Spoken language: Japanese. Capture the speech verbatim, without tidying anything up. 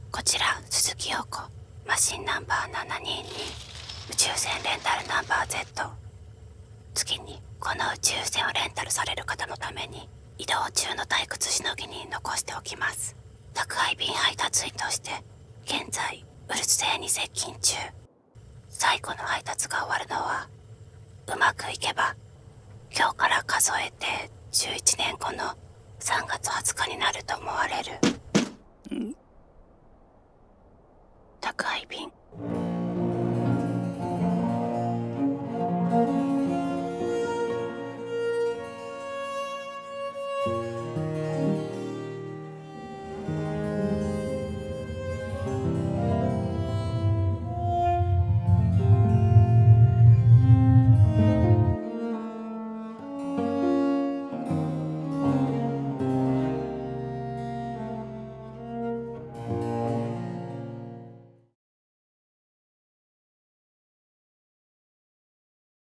こちら鈴木陽子、マシンナンバーななにーに宇宙船レンタルナンバー Z。 次にこの宇宙船をレンタルされる方のために移動中の退屈しのぎに残しておきます。宅配便配達員として現在ウルツ星に接近中。最後の配達が終わるのはうまくいけば今日から数えてじゅういちねんごのさんがつはつかになると思われる。 ん